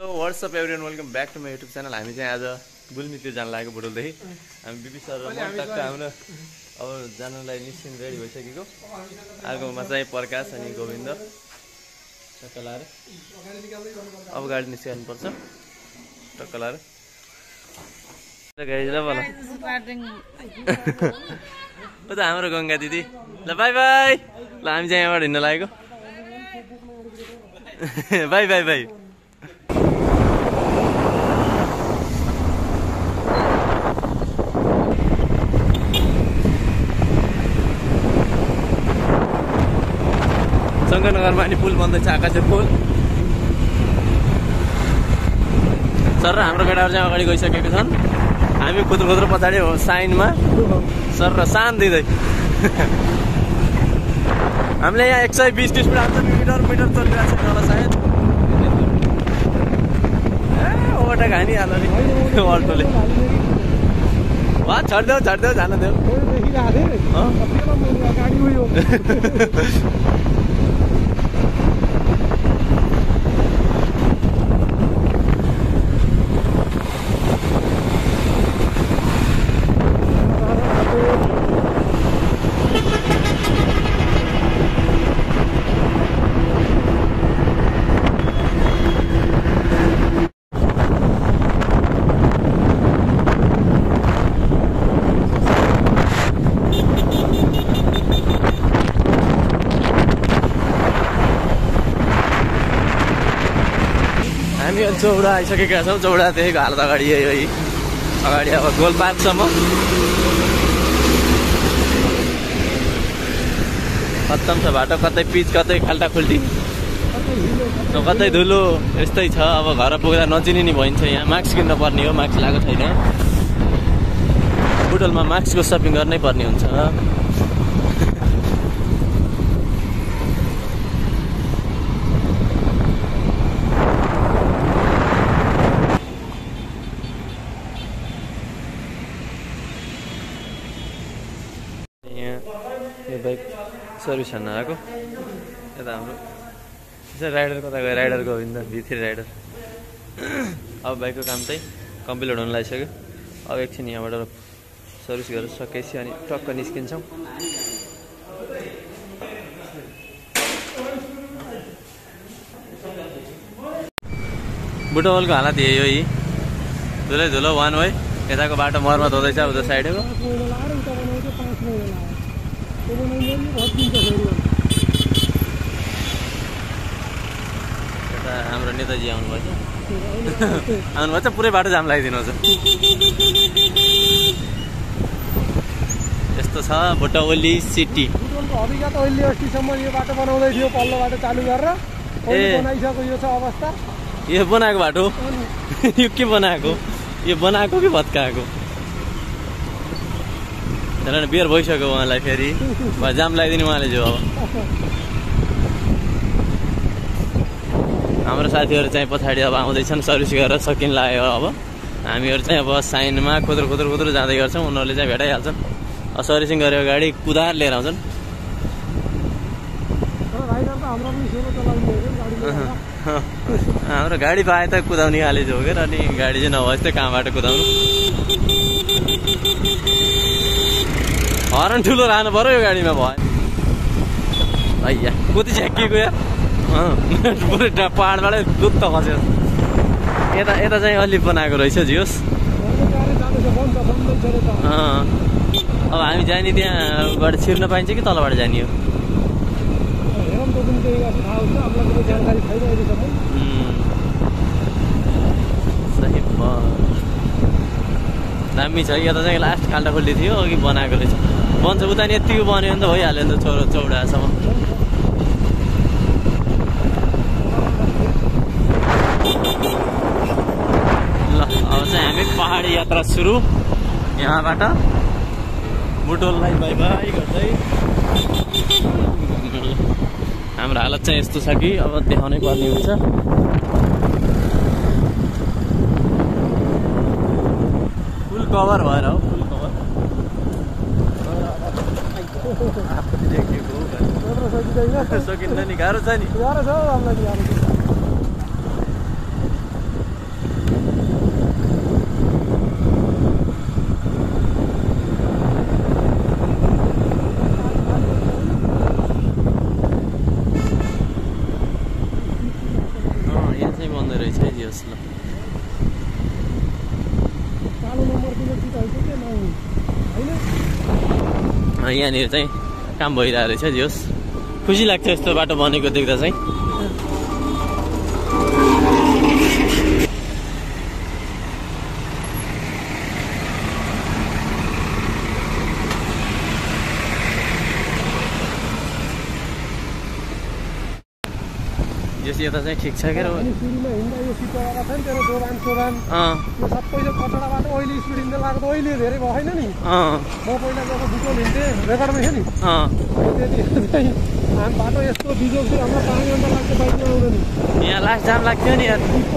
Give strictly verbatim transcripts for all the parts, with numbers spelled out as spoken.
WhatsApp everyone welcome back to my YouTube channel. हामी चाहिँ आज गुल्मीतिर जान लागेको बुटोलदेखि। हामी बिपी सर र म टक्क हाम्रो अब जानलाई निस्किन रेडी भइसकेको। आगोमा चाहिँ प्रकाश अनि गोविन्द टक्क लाएर अब गाडी निस्किनुपर्छ टक्क लाएर गाडी ल बोल ओ त हाम्रो गङ्गा दिदी ल बाई बाई ल हामी चाहिँ यहाँबाट हिँड्न लागेको बाई बाई बाई शङ्करनगरमा अनि पुल बन्दैछ आकाशे पुल सर र हाम्रो केटाहरू चाहिँ अगाडि गइसकेको छन्। हामी खुद्रो खुद्रो पछाडि हो साइनमा सर र सान दिँदै हामीले यहाँ एक सय बिस स्पिड आउँछ मिटर मिटर चलिरहेको छ होला सायद ए ओभरटेक हानिहाल्यो नि अल्टोले वा छड्देऊ छड्देऊ जान देऊ हामी चौडा आइसकेका छौँ। चौडा देखेको हालत अगाडि यही अगाडि अब गोल पार्कसम्म खत्तम छ बाटो। कतै पिच कतै खाल्टा खुल्टी कतै धुलो यस्तै छ। अब घर पुग्दा नचिनी भइन्छ। यहाँ मास्क किन्न पर्ने हो, मास्क लगाएको छैन। बुटोलमा मास्कको सपिङ गर्नै पर्ने हुन्छ। यो बाइक सर्भिस हान्न आएको यता हाम्रो राइडर कता गयो राइडर गोविन्द भित्री राइडर। अब बाइकको काम चाहिँ कम्प्लिट हुन लागिसक्यो। अब एकछिन यहाँबाट सर्भिस गरेर सकेपछि अनि टक्क निस्किन्छौँ। बुटोलको हालत यही हो। यही धुलै धुलो वान वे यताको बाटो मर्मत हुँदैछ उता साइडको। हाम्रो नेताजी आउनुभएछ आउनुभएछ पुरै बाटो जाम लगाइदिनुहुन्छ। यस्तो छ बुटौली सिटी। अभिगत अहिले अस्तिसम्म यो बाटो बनाउँदै थियो पल्लो बाटो चालु गरेर ए बनाइसक्यो। यो छ अवस्था। यो बनाएको बाटो यो के बनाएको? यो बनाएको कि भत्काएको? झन् बियर भइसक्यो उहाँलाई फेरि जाम लगाइदिने उहाँले जो। अब हाम्रो साथीहरू चाहिँ पछाडि अब आउँदैछन् सर्भिस गरेर सकिन लाग्यो। अब हामीहरू चाहिँ अब साइनमा खुद्रो खुद्रो खुद्रो जाँदै गर्छौँ। उनीहरूले चाहिँ भेटाइहाल्छन्। सर्भिसिङ गरेको गाडी कुदार लिएर आउँछन्। हाम्रो गाडी पाए त कुदाउने खाले जोगेर अनि गाडी चाहिँ नभए जस्तै कहाँबाट कुदाउनु। हरन ठुलो लानु पर्यो यो गाडीमा भयो। भैया कति झ्याकिएको या पुरै पाहाडबाटै दुध त खस्यो। यता यता चाहिँ अलि बनाएको रहेछ जियोस्। अब हामी जाने त्यहाँबाट छिर्न पाइन्छ कि तलबाट जाने हो? सही दामी छ। यता चाहिँ लास्ट खाल्टा खोल्ली थियो अघि बनाएको रहेछ। बन्छ उता नि यतिको बन्यो भने त भइहाल्यो नि त चौरा चौडासम्म। ल अब चाहिँ हामी पहाडी यात्रा सुरु यहाँबाट बुटोललाई बाई बाई गर्दै। हाम्रो हालत चाहिँ यस्तो छ कि अब देखाउनै पर्ने हुन्छ। फुल कभर भएर हो फुल कभर सकिन्न नि। गाह्रो छ नि। यस ल कालो नम्बर दिएको कि त के नाउ हैन यहाँनिर चाहिँ काम भइरहेको रहेछ जोस् खुसी लाग्छ यस्तो बाटो बनेको देख्दा चाहिँ यता चाहिँ ठिक छ के अनि सुरुमा हिँड्दा यो सिटवाला छ नि तेरो दोबान सोबान अँ त्यो सबै यो कचडाबाट अहिले स्पिड हिँड्दै लाग्दो अहिले धेरै भएन नि अँ म पहिला जब बुटोल हिँड्थेँ रेकर्डमा थियो नि अँ त्यति चाहिँ हामी बाटो यस्तो बिजोग थियो हाम्रो पाँच घन्टा लाग्थ्यो बाइकमा आउनु नि यहाँ लास्ट जाम लाग्थ्यो नि यार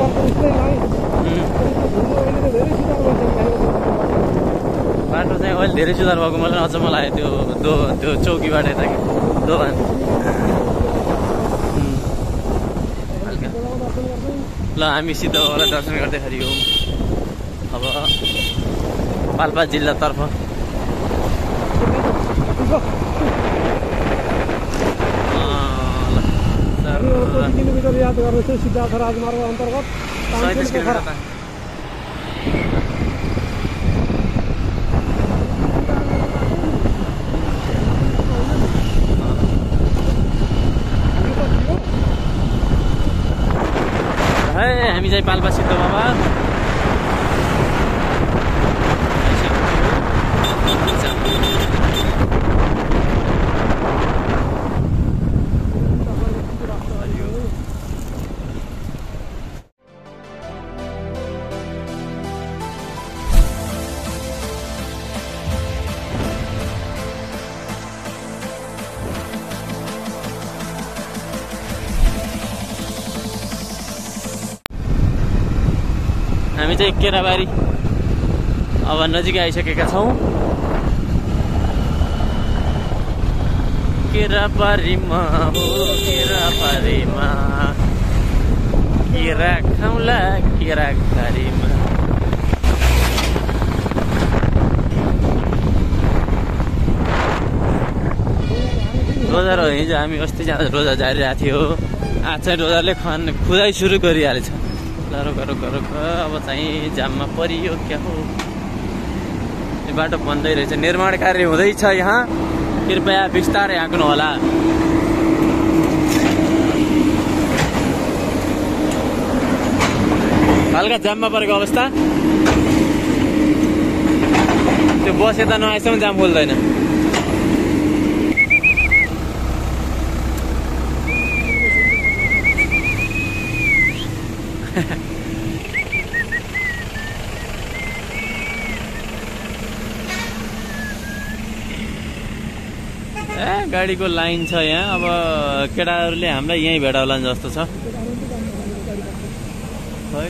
बाटो चाहिँ अहिले धेरै सुधार भएको मलाई अचम्म लाग्यो त्यो दो त्यो चौकीबाट यता दोकान ल हामी सिद्धबाबालाई दर्शन गर्दाखेरि हो अब पाल्पा जिल्लातर्फ किलोमिटर याद गर्नुहोस् है सिद्धार्थ राजमार्ग अन्तर्गत सैँतिस किलोमिटर हामी चाहिँ पाल्पा सिद्धबाबा हामी चाहिँ केराबारी अब नजिकै आइसकेका छौँ केराबारीमा हो केराबारीमा केरा खाउँला केरा घारीमा रोजा र हिजो हामी अस्ति जाँदा रोजा जारिरहेको थियो आज चाहिँ रोजाले खान खुदाइ सुरु गरिहालेछ गरो गरो गरो अब चाहिँ जाममा परियो क्या हो यो बाटो बन्दै रहेछ निर्माण कार्य हुँदैछ यहाँ कृपया बिस्तारै आँक्नु होला हल्का जाममा परेको अवस्था त्यो बस यता नआएसम्म जाम खोल्दैन ए गाडीको लाइन छ यहाँ अब केटाहरूले हामीलाई यहीँ भेटाउला जस्तो छ है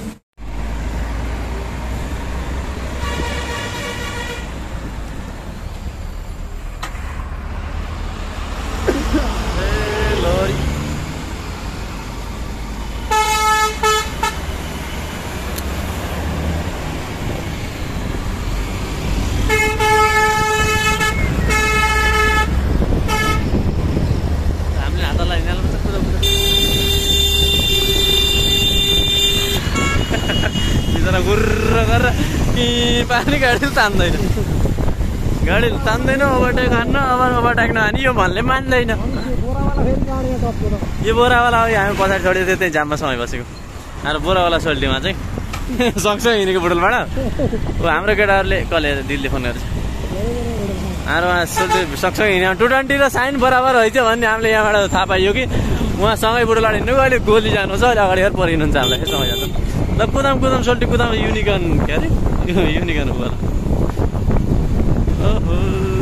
गुर्र गरेर कि पानी गाडी तान्दैन गाडी तान्दैन ओभरटेक हान्न अब ओभरटेक नहानी यो भन्ने मान्दैन यो बोरावाला हो हामी पछाडि छोडेको थियो त्यही जाममा समय बसेको हाम्रो बोरावाला सोल्टीमा चाहिँ सँगसँगै हिँडेको बुटोलबाट ऊ हाम्रो केटाहरूले कसले दिदीले फोन गर्छ हाम्रो उहाँ सोल्टी सँगसँगै हिँड्यो टु ट्वेन्टी र साइन बराबर रहेछ भन्ने हामीले यहाँबाट थाहा पाइयो कि उहाँ सँगै बुटोलबाट हिँड्नु अहिले गोली जानु छ अहिले अगाडि हेर परिनुहुन्छ हामीलाई सँगै जान्छ ल कुदाम कुदाम सोल्टी कुदाम युनिकन के अरे युनिकन हो ओहो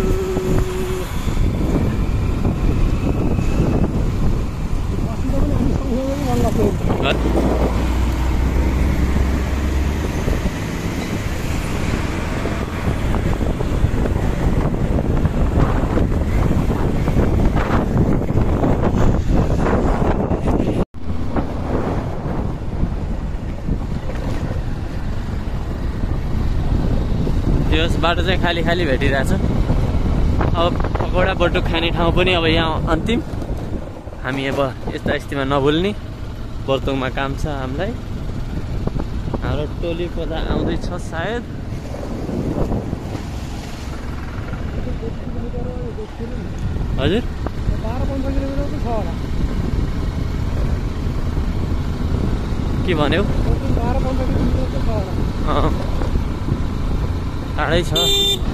यस बाटो चाहिँ खाली खाली भेटिरहेछ अब पकौडा बटुक खाने ठाउँ पनि अब यहाँ अन्तिम हामी अब यस्ता स्थितिमा नभुल्ने बर्तुङमा काम छ हामीलाई हाम्रो टोली कता आउँदैछ सायद। हजुर बाह्र पन्ध्र किलोमिटर त छ होला। के भन्यो? बाह्र पन्ध्र किलोमिटर त छ होला। टाढै छ।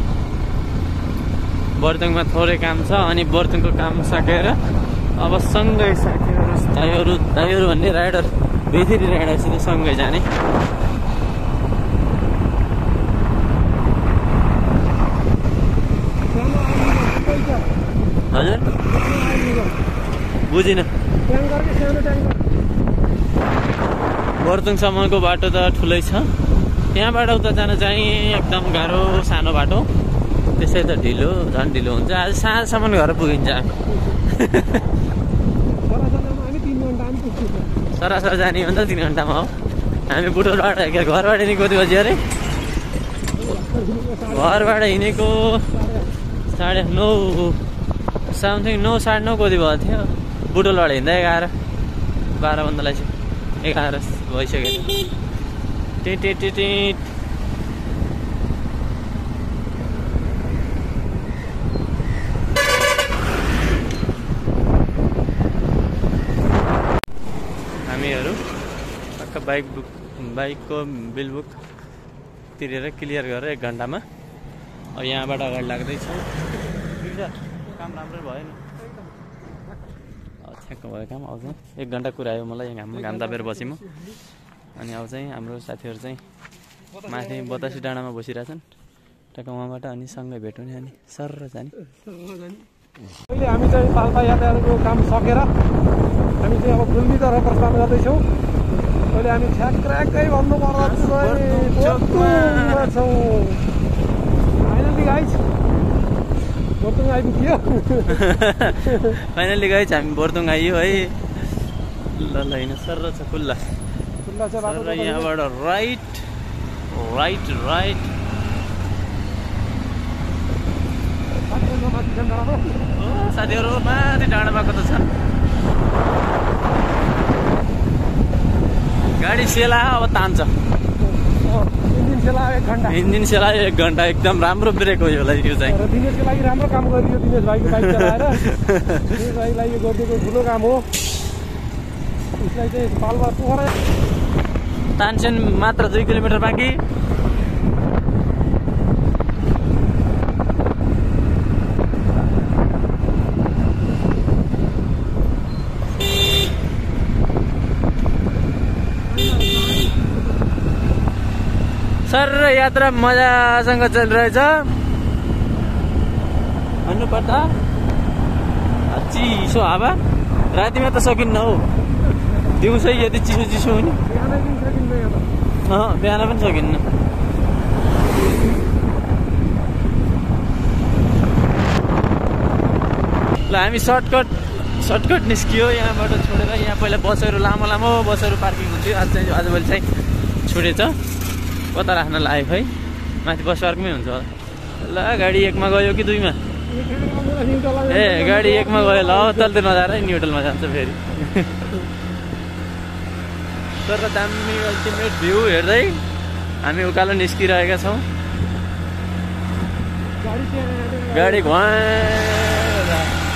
बर्तुङमा थोरै काम छ अनि बर्तुङको काम सकेर अब सँगै साथीहरू दाइहरू दाइहरू भन्ने राइडर बेथेरी राइडरसित सँगै जाने। हजुर बुझिनँ। बर्तुङसम्मको बाटो त ठुलै छ, त्यहाँबाट उता जान चाहिँ एकदम गाह्रो सानो बाटो, त्यसै त ढिलो झन् ढिलो हुन्छ। आज साँझसम्म घर पुगिन्छ। सरासर जाने हो नि त तिन घन्टामा हो। हामी बुटोलबाट घरबाट हिँडेको कति बजी अरे? घरबाट हिँडेको साढे नौ समथिङ, नौ साढे नौ कति भएको थियो। बुटोलबाट हिँड्दा एघार बाह्रभन्दालाई चाहिँ एघार भइसक्यो। टे टे टे टे हामीहरू टक्क बाइक बुक बाइकको बिल बुक तिरेर क्लियर गरेर एक घन्टामा अब यहाँबाट अगाडि लाग्दैछौँ। काम राम्रै भयो नि, ठ्याक्क भयो काम। आउँछ एक घन्टा कुरायो मलाई, घाम घाम तापेर बसेँ म। अनि अब चाहिँ हाम्रो साथीहरू चाहिँ माथि बतासी डाँडामा बसिरहेछन् टक्क उहाँबाट, अनि सँगै भेट हुने अनि सर्र जाने। अहिले हामी चाहिँ पाल्पा यातायातको काम सकेर हामी चाहिँ अब गुल्मीतर्फ प्रस्थान गर्दैछौँ। अहिले हामी ठ्याक्कै भन्नुपर्दा छौँ। फाइनली गाइज बर्तुङ आइपुग्यो। फाइनली गाइज हामी बर्तुङ आइयो है। ल ल होइन सर्र छ, खुल्ला खुल्ला छ बाटो। यहाँबाट राइट राइट राइट साथीहरू माथि डाँडा भएको त छ। गाडी सेला अब तान्छ। इन्जिन सेलायो एक घन्टा इन्जिन सेलायो एक घन्टा एकदम राम्रो ब्रेक हो यो लागि। यो चाहिँ दिनेशको लागि राम्रो काम गरियो। दिनेश भाइको बाइक चलाएर दिनेश भाइलाई यो गरिदिएको ठुलो काम हो। उसलाई चाहिँ पाल्पा पोखरा तानसेन मात्र दुई किलोमिटर बाँकी। सर यात्रा मजासँग चलिरहेछ भन्नुपर्दा। चिसो हावा रातिमा त सकिन्न हौ, दिउँसै यति चिसो चिसो हुने। बिहान पनि सकिन्न। ल हामी सर्टकट सर्टकट निस्कियो यहाँबाट छोडेर। यहाँ पहिला बसहरू लामो लामो बसहरू पार्किङ हुन्थ्यो, आज चाहिँ आजभोलि चाहिँ छुटेछ। कता राख्न लागेको है, माथि बस अर्कमै हुन्छ होला। ल गाडी एकमा गयो कि दुईमा? ए गाडी एकमा गयो। ल तलतिर नजाएर न्युट्रलमा जान्छ फेरि। तर दामी अल्टिमेट भ्यू हेर्दै हामी उकालो निस्किरहेका छौँ। गाडी घुवाएर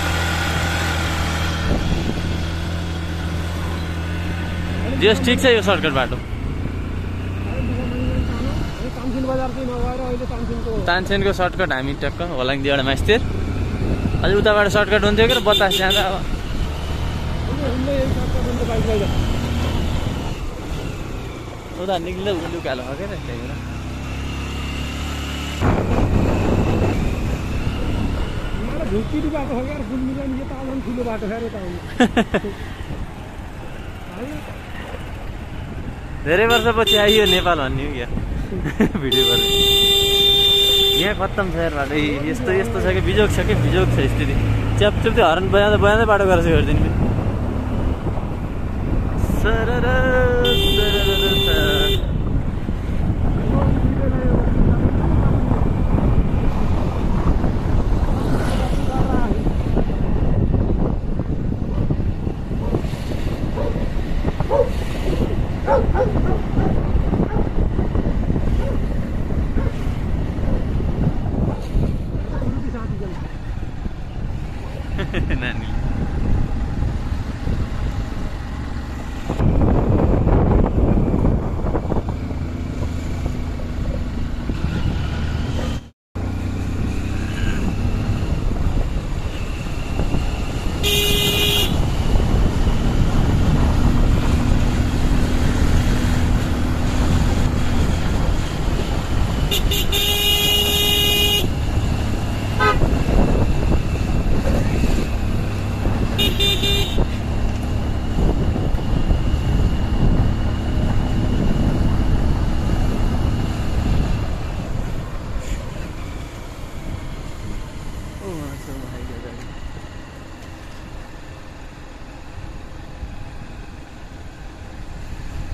जस ठिक छ यो सर्टकट बाटो। तानसेनको सर्टकट हामी टक्क होलाङ्गीबाट मास्तिर। अझै उताबाट सर्टकट हुन्थ्यो कि बतास जाँदा। अब उता निक्लिँदा उल्लु उकालो हो क्या त्यहाँबाट। धेरै वर्षपछि आइयो नेपाल भन्ने हो क्या भिडियो गर्दै। यहाँ खत्तम छ यार बाटो, यस्तो यस्तो छ कि बिजोग छ कि बिजोग छ स्थिति। च्याप च्याप त्यो हर्न बजाउँदा बजाउँदै बाटो गरेर हेरिदिनु।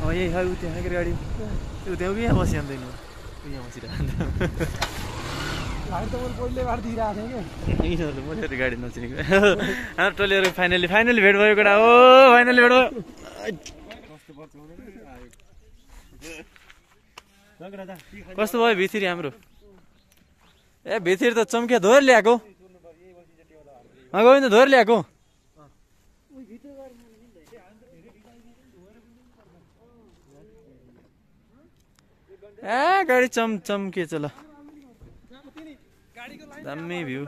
यही है ऊ त्यहाँको गाडी ऊ त्यहाँ उहाँ बसिहाल्दैन उहाँ बसिरहन्छ गाडी त मैले पहिल्यै बाटो दिइरहेको थिएँ कि यिनीहरू मैले गाडी नचिनेको हाम्रो टोलीहरू फाइनली फाइनली भेट भयो केटा हो फाइनली भेट भयो कस्तो भयो भित्री हाम्रो ए भित्री त चम्किया धोर ल्याएको गोविन्द धोर ल्याएको ए गाडी चम चम्किएछ ल दामी भ्यू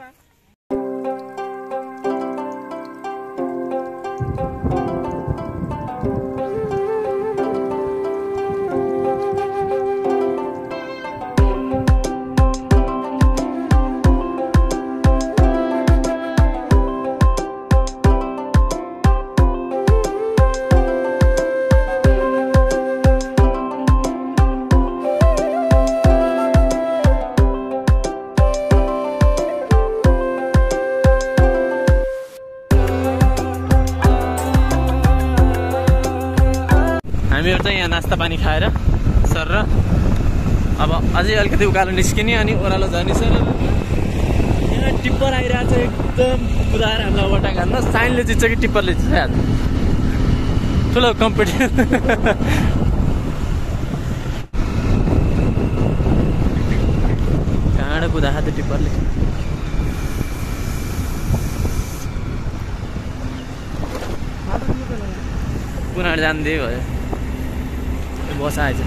हामीहरू चाहिँ यहाँ नास्ता पानी खाएर सर र अब अझै अलिकति उकालो निस्किने अनि ओह्रालो जाने सर यहाँ टिप्पर आइरहेको छ एकदम कुदाएर हामीलाई ओभरटेक हान्न साइनले चिन्छ कि टिप्परले चिन्छ हात ठुलो कम्पिटिसन कहाँबाट कुदाएको थियो टिप्परले कुनाबाट जान्दै भयो बस आएछ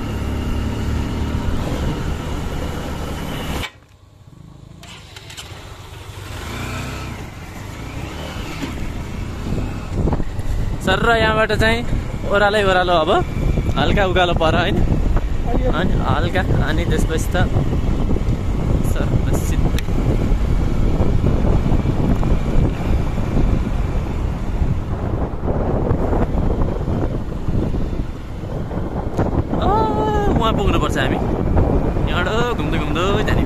सर र यहाँबाट चाहिँ ओह्रालै ओह्रालो अब हल्का उकालो पर होइन अनि हल्का अनि त्यसपछि त सर सिधै वहाँ पुग्नुपर्छ हामी यहाँबाट घुम्दै घुम्दै जाने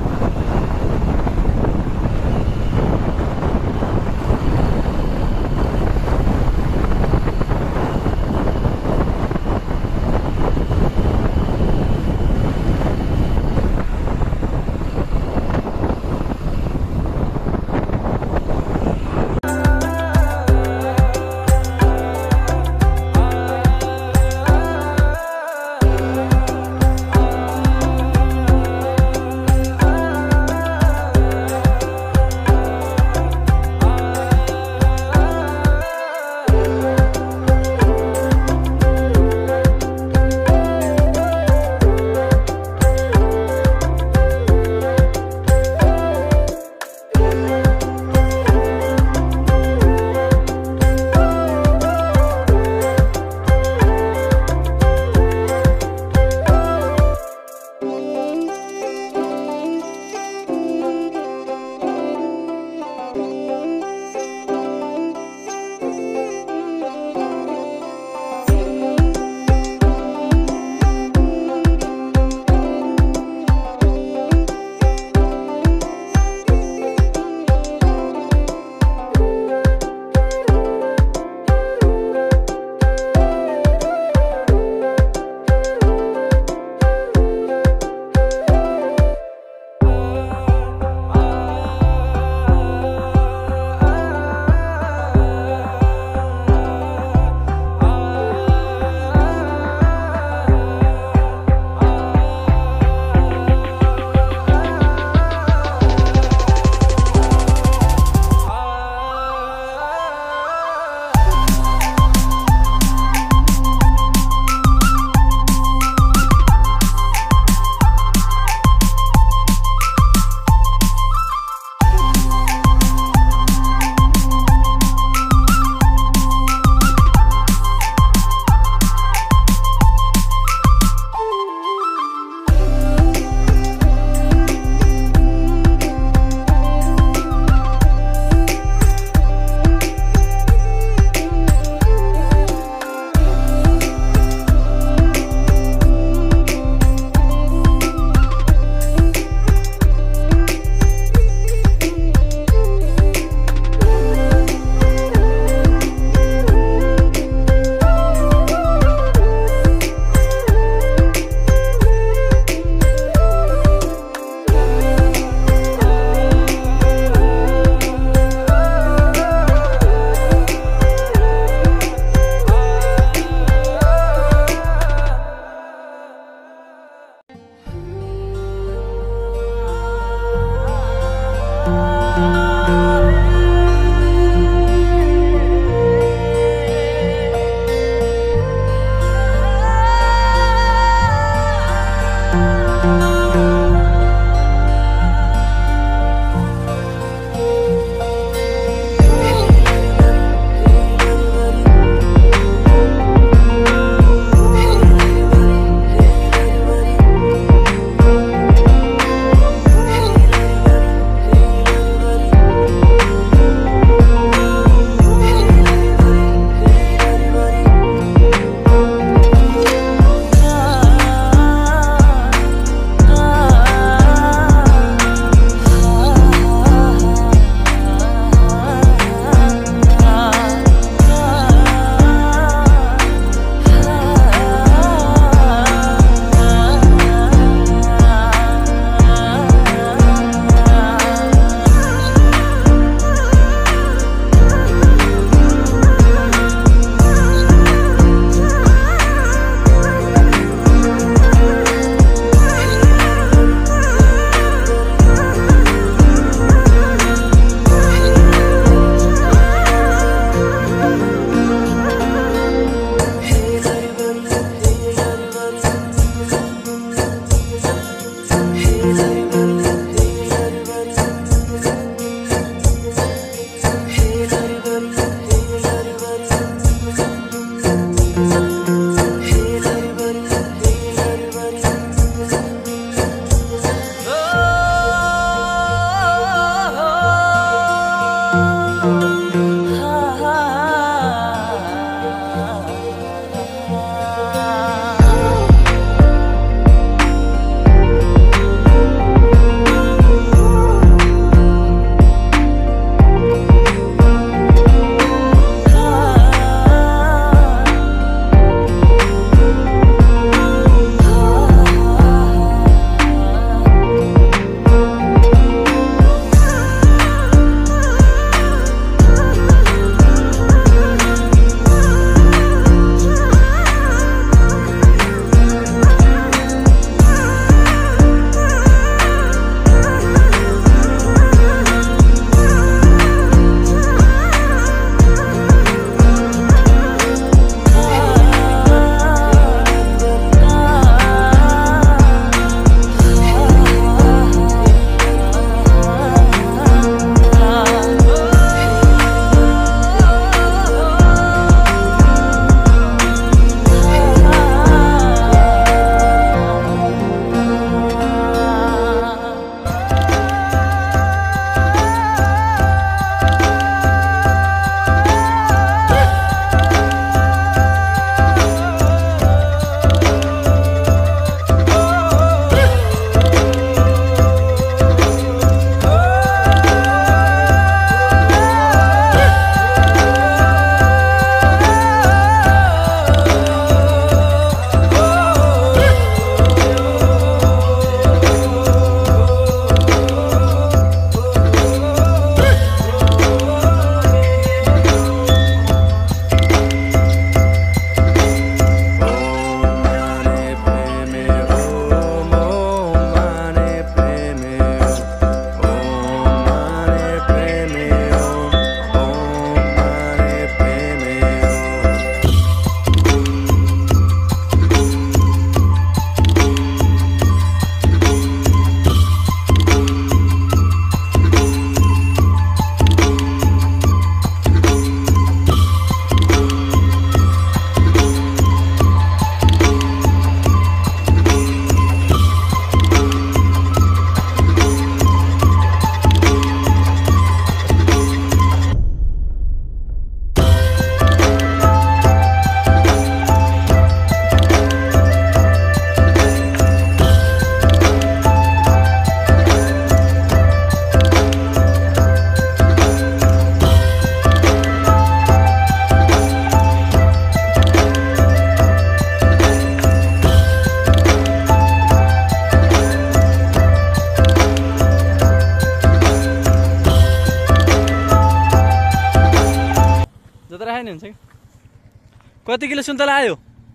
खायो नि हुन्छ कि कति किलो सुन्तला आयो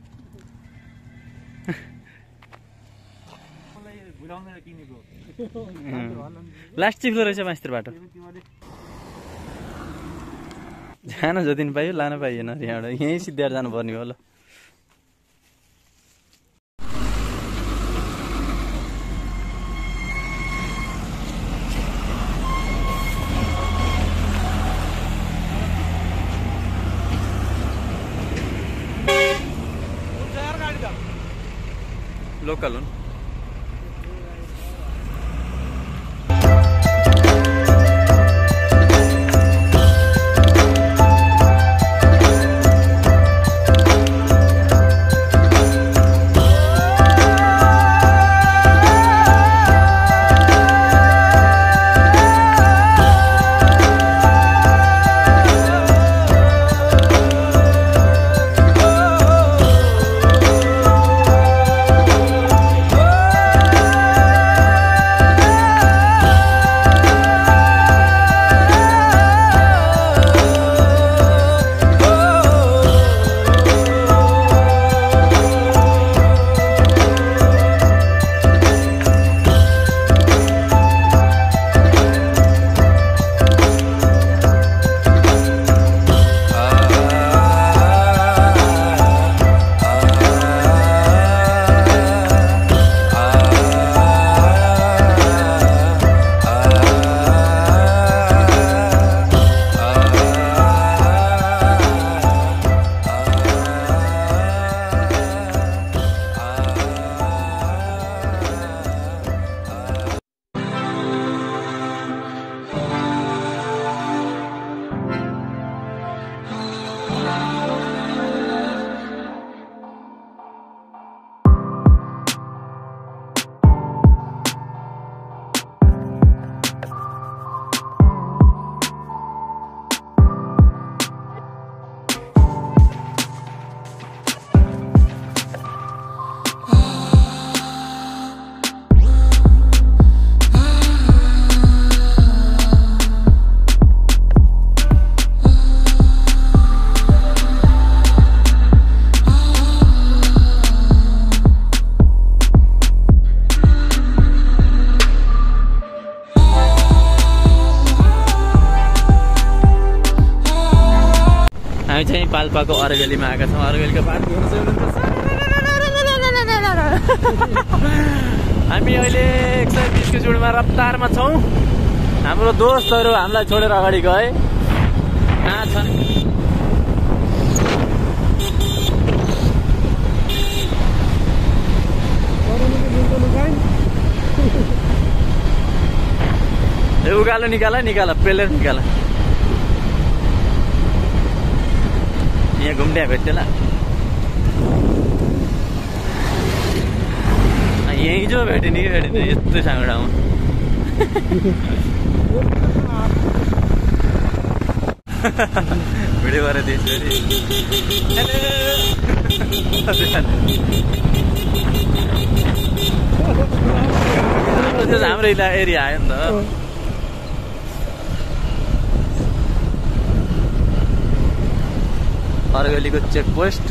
लास्ट चिप्लो रहेछ मास्टर बाटो जान जति पाइयो लान पाइएन यहाँबाट यहीँ सिद्धाएर जानुपर्ने हो ल लोकल हुन् हामी चाहिँ पाल्पाको अरगेलीमा आएका छौँ अरगेलीको पार्क हामी अहिले एक सय बिसको जोडमा रफ्तारमा छौँ हाम्रो दोस्तहरू हामीलाई छोडेर अगाडि गए कहाँ छन् उकालो निकाल निकाल पेलेर निकाल यहाँ घुम्ने भेट्टेला यहीँ जो भेट्यो नि भेट्यो यस्तो सानो ठाउँमा भिडियो गरेर दिन्छु हाम्रो एरिया आयो नि त अरगेलीको चेक पोस्ट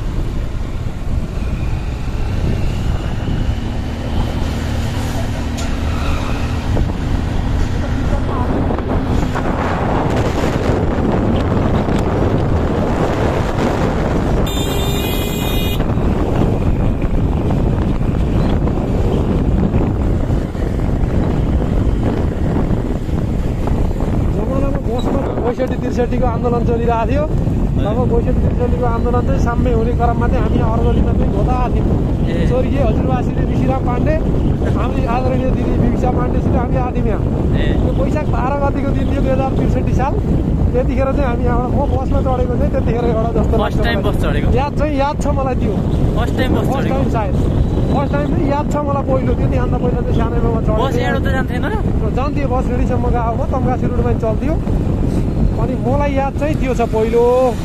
बैसठी त्रिसठीको आन्दोलन चलिरहेको थियो तब बैसठी त्रिसठीको आन्दोलन चाहिँ साम्य हुने क्रममा चाहिँ हामी अरगेलीमा चाहिँ धोता थियौँ स्वर्गीय हजुरवासीले ऋषिराम पाण्डे हामी आदरणीय दिदी विविसा पाण्डेसित हामी आदिम यहाँ त्यो वैशाख बाह्र गतिको दिन थियो दुई हजार त्रिसठी साल त्यतिखेर चाहिँ हामी यहाँबाट म बसमा चढेको चाहिँ त्यतिखेर एउटा जस्तो याद चाहिँ याद छ मलाई त्यो फर्स्ट टाइम फर्स्ट टाइम सायद फर्स्ट टाइम चाहिँ याद छ मलाई पहिलो त्यो त्योभन्दा पहिला चाहिँ सानैमा चढेको जान्थ्यो बस रेडीसम्म गएको तम्कासी रोडमा चल्थ्यो अनि मलाई याद चाहिँ त्यो छ पहिलो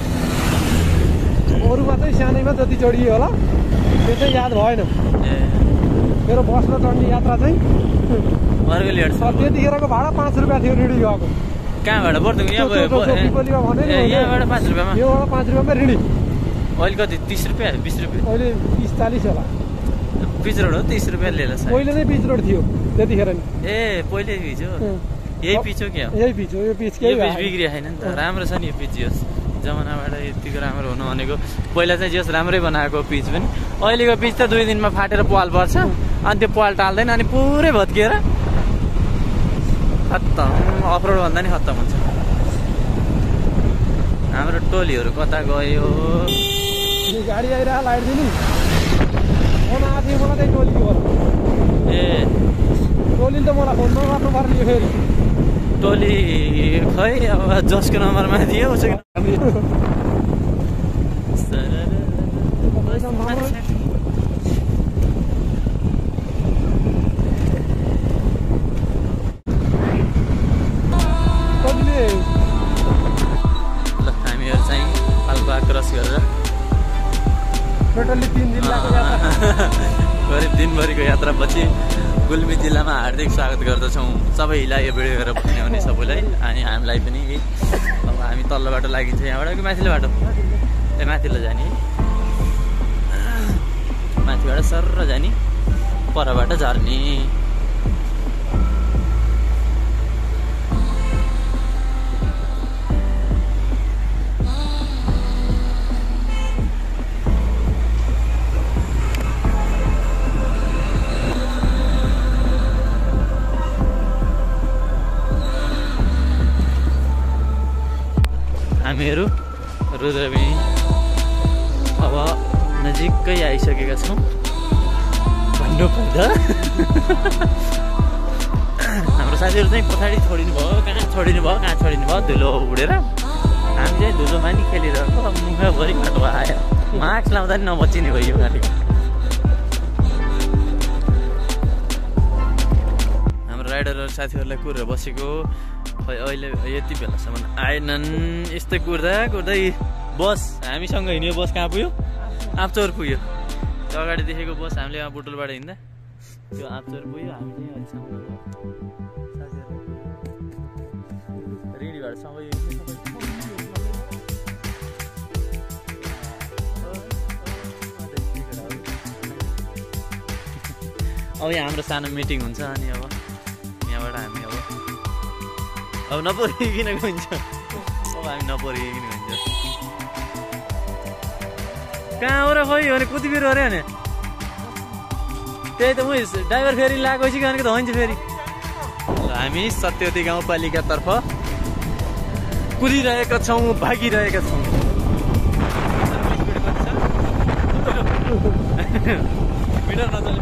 अरूमा चाहिँ सानैमा जति चढियो होला त्यो चाहिँ याद भएन मेरो बसमा चढ्ने यात्रा चाहिँ त्यतिखेरको भाडा पाँच रुपियाँ थियो रेडी गएको कहाँबाट बर्दिङ यहाँ भयो पिपलीमा भने ए यहाँबाट पाँच रुपियाँमा योबाट पाँच रुपियाँमा रिडी अहिले कति तिस रुपियाँ बिस रुपियाँ अहिले तिस चालिस होला पिच रोड हो तिस रुपियाँ लिएर पहिले नै पिच रोड थियो त्यतिखेर नि ए पहिले पिच हो यही पिच हो क्या यही पिच हो यो पिच यो पिच बिग्रियो छैन नि त राम्रो छ नि यो पिच यस जमानाबाट यतिको राम्रो हुनु भनेको पहिला चाहिँ जस राम्रै बनाएको पिच पनि अहिलेको पिच त दुई दिनमा फाटेर पाल पर्छ अनि त्यो पाल टाल्दैन अनि पुरै भत्किएर खत्तम अफरोड भन्दा नि खत्तम हुन्छ हाम्रो टोलीहरू कता गयो गाडी आइरह लाइट दिनु फोन आएको थियो मलाई त्यही टोलीको ए टोलीले त मलाई फोन नगर्नु पर्ने फेरि टोली खै अब जसको नम्बरमा दियो उसको हामीहरू चाहिँ पाल्पा क्रस गरेर टोटल्ली तिन जिल्लाको यात्रा करिब दिनभरिको यात्रापछि गुल्मी जिल्लामा हार्दिक स्वागत गर्दछौँ सबैलाई यो भिडियो हेरेर भन्ने हुने सबैलाई अनि हामीलाई पनि अब हामी तल्लो बाटो लागिन्छ यहाँबाट कि माथिल्लो बाटो ए माथिल्लो जाने माथिबाट सर्र जाने परबाट झर्ने हामीहरू रुद्रबिनी अब नजिकै आइसकेका छौँ भन्नुपर्दा हाम्रो साथीहरू चाहिँ पछाडि छोडिनु भयो कहाँ छोडिनु भयो कहाँ छोडिनु भयो धुलो उडेर हामी चाहिँ धुलोमा नि खेलिरहेको मुखभरि बाटो आयो मास्क लाउँदा नि नबचिने भयो यो गाडी हाम्रो राइडरहरू साथीहरूलाई कुरेर बसेको खै अहिले यति बेलासम्म आएनन् यस्तै कुर्दा कुर्दै बस हामीसँग हिँड्यो बस कहाँ पुग्यो आँपचौर पुग्यो त्यो अगाडि देखेको बस हामीले यहाँ बुटुलबाट हिँड्दा त्यो आँपचौर पुग्यो हामी चाहिँ अहिलेसम्म रेडीबाट सँगै अब यहाँ हाम्रो सानो मिटिङ हुन्छ अनि अब यहाँबाट हामी अब अब नपरिकन हुन्छ अब हामी नपरिकन हुन्छ कहाँ हो र खोइ भने कुदिबिर अरे भने त्यही त म ड्राइभर फेरि लगाएपछि भनेको त हुन्छ फेरि हामी सत्यवती गाउँपालिकातर्फ कुदिरहेका छौँ भागिरहेका छौँ मिटर नचले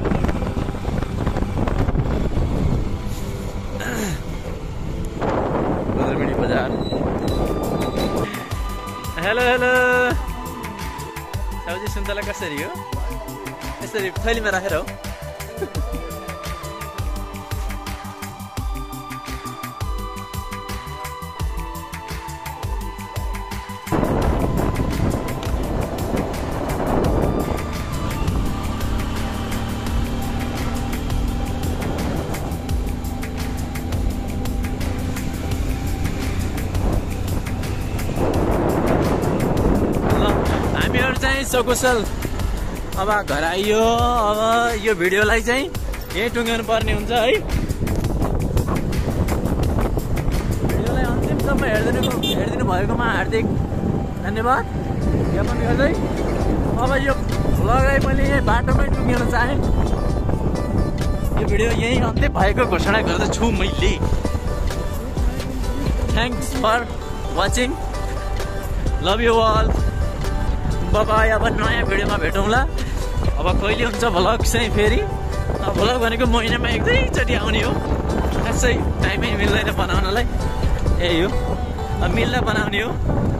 हेलो हेलो सब्जी सुन्तला कसरी हो यसरी थैलीमा राखेर हो सकुशल अब घर आइयो अब यो भिडियोलाई चाहिँ यही टुङ्ग्याउनु पर्ने हुन्छ है भिडियोलाई अन्तिमसम्म हेरिदिनु हेरिदिनु भएकोमा हार्दिक धन्यवाद ज्ञापन गर्दै अब यो भ्लगलाई मैले यही बाटोमै टुङ्ग्याउन चाहेँ यो भिडियो यही अन्त्य भएको घोषणा गर्दछु मैले thanks for watching love you all bye bye अब नयाँ भिडियोमा भेटौँला अब कहिले हुन्छ भ्लग चाहिँ फेरि भ्लग भनेको महिनामा एक दुईचोटि आउने हो खासै टाइमै मिल्दैन बनाउनलाई यही हो अब मिल्दा बनाउने हो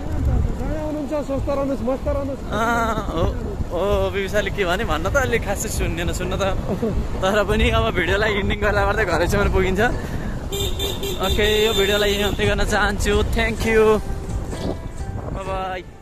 हो विशालले के भने भन्न त अहिले खासै सुन्दैन सुन्न त तर पनि अब भिडियोलाई इन्डिङ गर्दा गर्दै घरैसम्म पुगिन्छ ओके यो भिडियोलाई अन्त्य गर्न चाहन्छु थ्याङ्क यू बाई